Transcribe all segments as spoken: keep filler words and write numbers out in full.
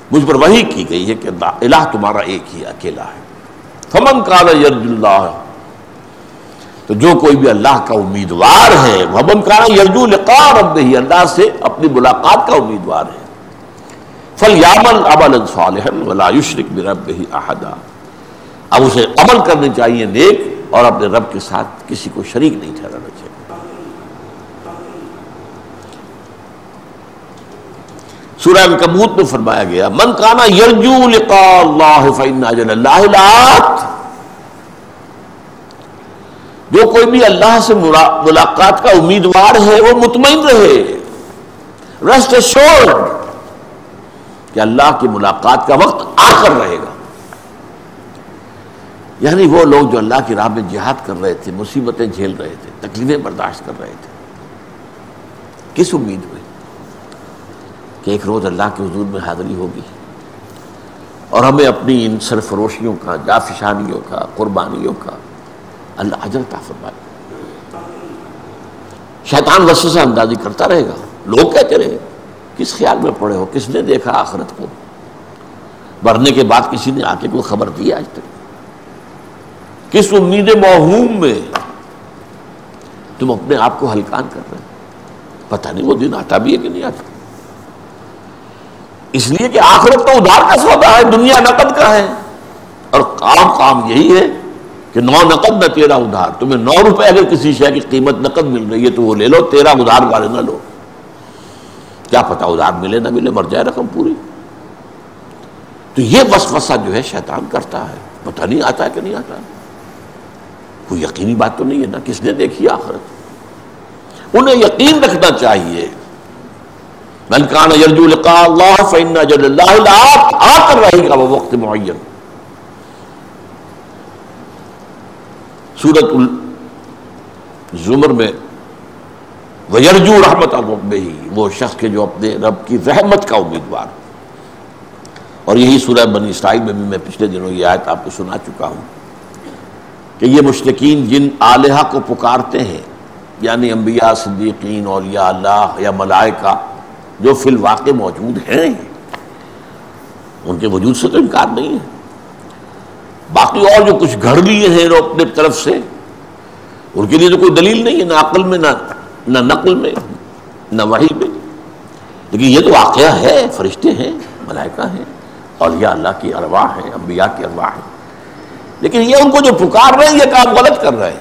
مجھ پر وحی کی گئی ہے کہ الہ تمہارا ایک ہی اکیلا ہے. فمن کان یرجو اللہ، تو جو کوئی بھی اللہ کا امیدوار ہے، ومن کان یرجو لقاء ربہ، اللہ سے اپنی ملاقات کا امیدوار ہے، فلیعمل عملا صالحا ولا یشرک بربہ احدا، اب اسے عمل کرنے چاہیے نیک اور اپنے رب کے ساتھ کسی کو شریک نہیں ٹھہرانا چاہیے. سورہ عنکبوت میں فرمایا گیا من کان یرجو لقاء اللہ فإن اجل اللہ لآت، جو کوئی بھی اللہ سے ملاقات کا امیدوار ہے وہ مطمئن رہے، ریسٹ ایشورڈ کہ اللہ کی ملاقات کا وقت آ کر رہے گا. یعنی وہ لوگ جو اللہ کی راہ میں جہاد کر رہے تھے، مصیبتیں جھیل رہے تھے، تکلیفیں برداشت کر رہے تھے، کس امید میں کہ ایک روز اللہ کے حضور میں حاضری ہوگی اور ہمیں اپنی ان سرفروشیوں کا، جافشانیوں کا، قربانیوں کا اللہ اجر عطا فرمائے. شیطان وسوسہ اندازی کرتا رہے گا، لوگ کہتے رہے کس خیال میں پڑے ہو، کس نے دیکھا آخرت کو، مرنے کے بعد کسی نے آ کے کوئی خبر دی آج تک، کس امید موہوم میں تم اپنے آپ کو ہلکان کر رہے ہیں. پتہ نہیں وہ دن آتا بھی ہے کہ نہیں آتا. اس لیے کہ آخرت تو ادھار کا سودا ہے، دنیا نقد کا ہے، اور کام کام یہی ہے کہ نو نقد نہ تیرا ادھار. تمہیں نو روپے اگر کسی شے کی قیمت نقد مل رہی ہے تو وہ لے لو، تیرا ادھار والے نہ لو. کیا پتہ ادھار ملے نہ ملے، مر جائے رقم پوری. تو یہ وسوسہ جو ہے شیطان کرتا ہے، پتہ نہیں آتا ہے کہ نہیں آتا. کوئی یقینی بات تو نہیں ہے نا، کس نے دیکھی آخرت. انہیں یقین رکھنا چاہیے من کان یرجو لقاء اللہ فإن اجل اللہ لآت، آ کر رہے گا وہ وقت معین. سورۃ الزمر میں وَيَرْجُو رَحْمَتَ رَبِّهِ، وہ شخص کے جو اپنے رب کی رحمت کا امیدوار. اور یہی سورہ بنی اسرائیل میں بھی میں پچھلے دنوں یہ آیت آپ کو سنا چکا ہوں کہ یہ مشرکین جن الہہ کو پکارتے ہیں، یعنی انبیاء، صدیقین، اولیاء اللہ یا ملائکہ جو فی الواقع موجود ہیں، ان کے وجود سے تو انکار نہیں ہے. باقی اور جو کچھ گھڑ لیے ہیں وہ اپنے طرف سے، ان کے لیے تو کوئی دلیل نہیں ہے، نہ عقل میں، نہ نہ نقل میں، نہ وحی میں. لیکن یہ تو واقعہ ہے، فرشتے ہیں، ملائکہ ہیں، اولیاء اللہ کی ارواح ہیں، انبیاء کی ارواح ہیں. لیکن یہ ان کو جو پکار رہے ہیں یہ کام غلط کر رہے ہیں.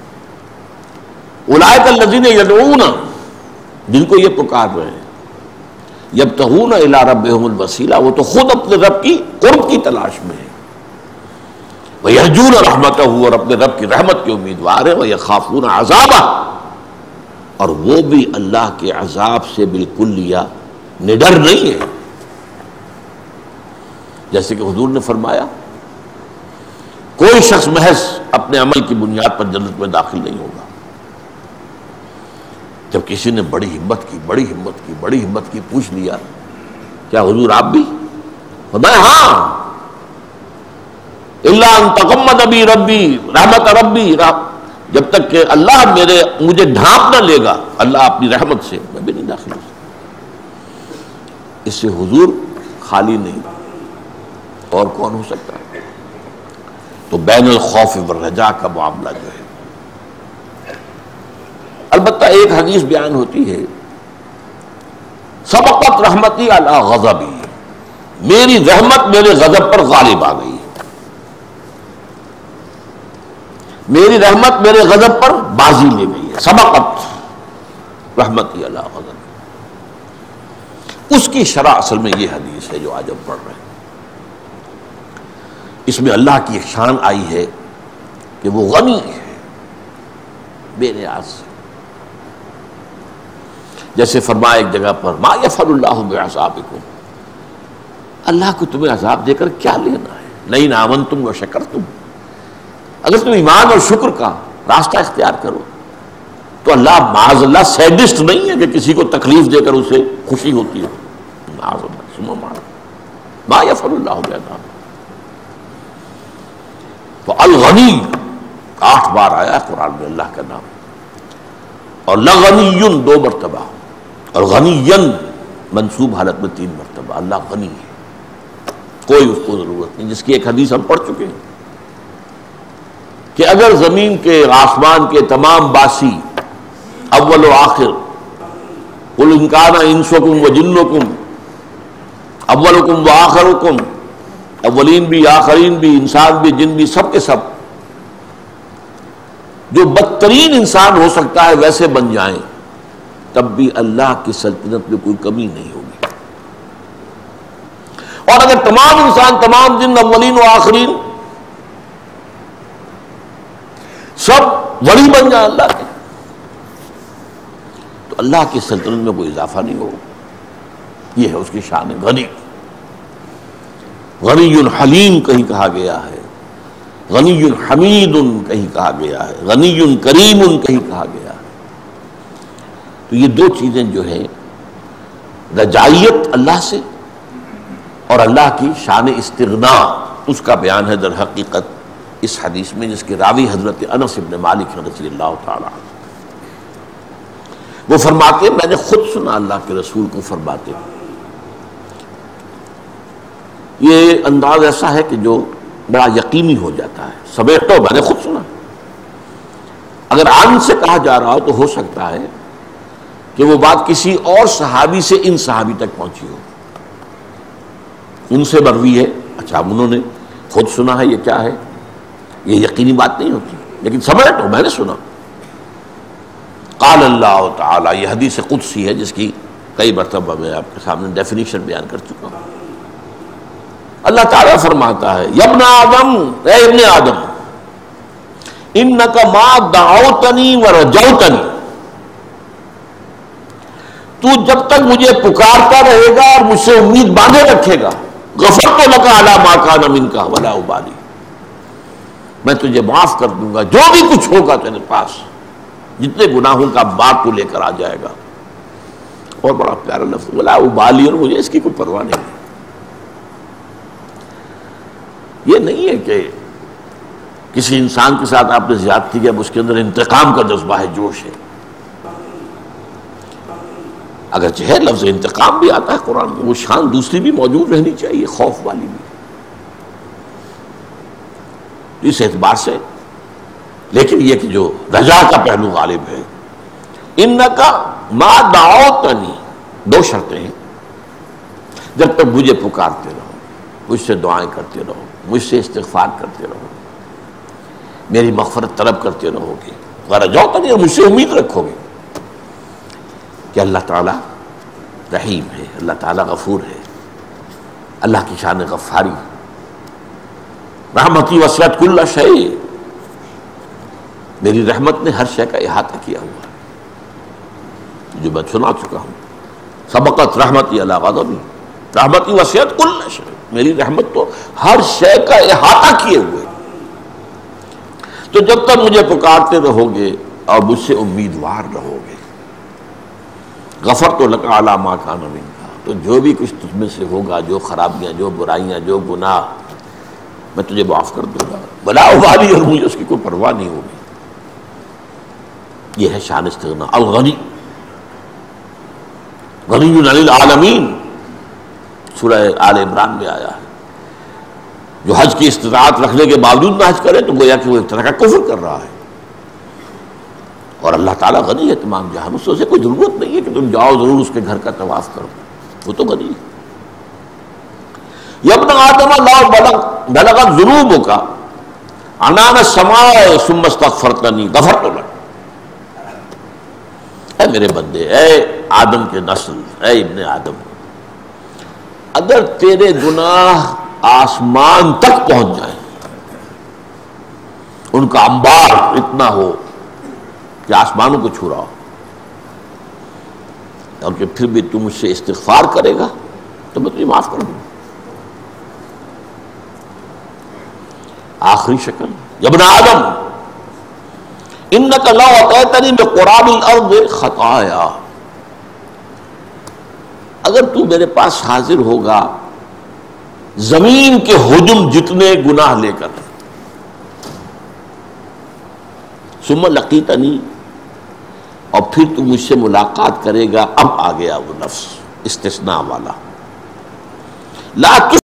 اولئک الذین یدعون، جن کو یہ پکار رہے ہیں، یبتغون الی ربہم الوسیلہ، وہ تو خود اپنے رب کی قرب کی تلاش میں ہے. وَيَرْجُونَ رَحْمَتَهُ، اور اپنے رب کی رحمت کے امیدوار ہیں. وَيَخَافُونَ عَذَابَهُ، اور وہ بھی اللہ کے عذاب سے بالکلیہ نڈر نہیں ہے. جیسے کہ حضور نے فرمایا کوئی شخص محض اپنے عمل کی بنیاد پر جنت میں داخل نہیں ہوگا. جب کسی نے بڑی ہمت کی بڑی ہمت کی بڑی ہمت کی پوچھ لیا کیا حضور آپ بھی؟ فرمایا ہاں، الا ان تغمد بی ربی رحمت ربی، جب تک کہ اللہ میرے مجھے ڈھانپ نہ لے گا اللہ اپنی رحمت سے، میں بھی نہیں داخل ہوں. اس سے حضور خالی نہیں، اور کون ہو سکتا ہے؟ تو بین الخوف والرجاء کا معاملہ جو ہے. البتہ ایک حدیث بیان ہوتی ہے سبقت رحمتی علی غضبی، میری رحمت میرے غضب پر غالب آ گئی، میری رحمت میرے غضب پر بازی لے گئی ہے. سبقت رحمتی علی غضبی، اس کی شرح اصل میں یہ حدیث ہے جو آج ہم پڑھ رہے ہیں. اس میں اللہ کی ایک شان آئی ہے کہ وہ غنی ہے بے نیاز سے. جیسے فرمایا ایک جگہ پر ما یفعل اللہ بعذابکم، اللہ کو تمہیں عذاب دے کر کیا لینا ہے. لئن آمنتم وشکرتم، اگر تم ایمان اور شکر کا راستہ اختیار کرو تو اللہ معاذ اللہ سیڈسٹ نہیں ہے کہ کسی کو تکلیف دے کر اسے خوشی ہوتی ہے. معاذ اللہ ثم معاذ ما یفعل اللہ بعذابکم. تو الغنی آٹھ بار آیا قرآن میں اللہ کا نام، اور لغنی دو مرتبہ، اور غنی منصوب حالت میں تین مرتبہ. اللہ غنی ہے. کوئی اس کو ضرورت نہیں، جس کی ایک حدیث ہم پڑھ چکے ہیں کہ اگر زمین کے آسمان کے تمام باسی اول و آخر، قل ان کان انسکم و جنکم اولکم و آخرکم، اولین بھی آخرین بھی انسان بھی جن بھی سب کے سب جو بدترین انسان ہو سکتا ہے ویسے بن جائیں، تب بھی اللہ کی سلطنت میں کوئی کمی نہیں ہوگی۔ اور اگر تمام انسان تمام جن اولین و آخرین سب ولی بن جائیں اللہ کے، تو اللہ کی سلطنت میں کوئی اضافہ نہیں ہوگا۔ یہ ہے اس کی شان غنی۔ غنی حلیم کہیں کہا گیا ہے، غنی حمید کہیں کہا گیا ہے، غنی کریم کہیں کہا گیا ہے۔ تو یہ دو چیزیں جو ہیں، رجائیت اللہ سے اور اللہ کی شان استغنا، اس کا بیان ہے در حقیقت اس حدیث میں، جس کے راوی حضرت انس بن مالک رضی اللہ تعالی عنہ۔ وہ فرماتے میں نے خود سنا اللہ کے رسول کو فرماتے، یہ انداز ایسا ہے کہ جو بڑا یقینی ہو جاتا ہے، سمیٹ تو میں نے خود سنا۔ اگر عن سے کہا جا رہا ہو تو ہو سکتا ہے کہ وہ بات کسی اور صحابی سے ان صحابی تک پہنچی ہو، ان سے مروی ہے، اچھا انہوں نے خود سنا ہے، یہ کیا ہے، یہ یقینی بات نہیں ہوتی، لیکن سمیٹ تو میں نے سنا۔ قال اللہ تعالی، یہ حدیث قدسی ہے جس کی کئی مرتبہ میں آپ کے سامنے ڈیفینیشن بیان کر چکا ہوں۔ اللہ تعالیٰ فرماتا ہے، یا ابن آدم، اے ابن آدم، انک ما دعوتنی ورجوتنی، تو جب تک مجھے پکارتا رہے گا اور مجھ سے امید باندھے رکھے گا، غفرت لک علی ما کان منک ولا ابالی، میں تجھے معاف کر دوں گا جو بھی کچھ ہوگا تیرے پاس، جتنے گناہوں کا بار تو لے کر آ جائے گا۔ اور بڑا پیارا لفظ، ولا ابالی، اور مجھے اس کی کوئی پرواہ نہیں۔ یہ نہیں ہے کہ کسی انسان کے ساتھ آپ نے زیادتی کی، اب اس کے اندر انتقام کا جذبہ ہے، جوش ہے۔ اگرچہ ہے لفظ انتقام بھی آتا ہے قرآن میں، وہ شان دوسری بھی موجود رہنی چاہیے، خوف والی بھی، اس اعتبار سے۔ لیکن یہ کہ جو رجا کا پہلو غالب ہے، انکا ما دعوتنی، دو شرطیں ہیں، جب تک مجھے پکارتے رہو، مجھ سے دعائیں کرتے رہو، مجھ سے استغفار کرتے رہو، میری مغفرت طلب کرتے رہو گے، ورجوتنی، اور مجھ سے امید رکھو گے کہ اللہ تعالیٰ رحیم ہے، اللہ تعالیٰ غفور ہے، اللہ کی شان غفاری، رحمتی وسعت کل شیء، میری رحمت نے ہر شے کا احاطہ کیا ہوا ہے، جو میں سنا چکا ہوں، سبقت رحمتی علی غضبی، رحمتی وسعت کل شیء، میری رحمت تو ہر شے کا احاطہ کیے ہوئے۔ تو جب تک مجھے پکارتے رہو گے اور مجھ سے امیدوار رہو گے، غفرت لک علی ما کان منک، تو جو بھی کچھ تجھ میں سے ہوگا، جو خرابیاں، جو برائیاں، جو گناہ، میں تجھے معاف کر دوں گا، ولا ابالی، اور مجھے اس کی کوئی پرواہ نہیں ہوگی۔ یہ ہے شان استغنا، الغنی، غنی عن العالمین، سورہ آل عمران میں آیا ہے۔ جو حج کی استطاعت رکھنے کے باوجود نہ حج کرے تو گویا کہ وہ ایک طرح کا کفر کر رہا ہے، اور اللہ تعالیٰ غنی ہے تمام جہان، اس سے کوئی ضرورت نہیں ہے کہ تم جاؤ ضرور اس کے گھر کا طواف کرو، وہ تو غنی ہے۔ یا ابن آدم لو بلغ بلغت ذنوبک عنان السماء ثم استغفرتنی غفرت لک، اے میرے بندے، اے آدم کے نسل، اے ابن آدم، اگر تیرے گناہ آسمان تک پہنچ جائیں، ان کا انبار اتنا ہو کہ آسمانوں کو چھو رہا ہو، اور کہ پھر بھی تم مجھ سے استغفار کرے گا تو میں تجھے معاف کر دوں۔ آخری شکل، یا ابن آدم انک لو اتیتنی بقراب الارض خطایا، اگر تو میرے پاس حاضر ہوگا زمین کے حجم جتنے گناہ لے کر، ثم لقیتنی، اور پھر تو مجھ سے ملاقات کرے گا، اب آ گیا وہ لفظ استثناء والا، لا